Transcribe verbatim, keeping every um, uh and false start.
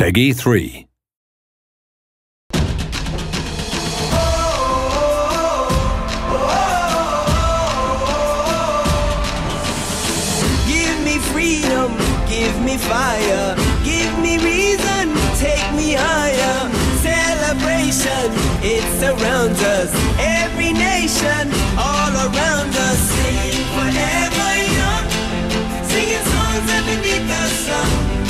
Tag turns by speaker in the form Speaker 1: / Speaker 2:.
Speaker 1: Peggy three.
Speaker 2: Give me freedom, give me fire, give me reason, take me higher. Celebration, it surrounds us, every nation, all around us. Singing forever young, singing songs underneath the sun.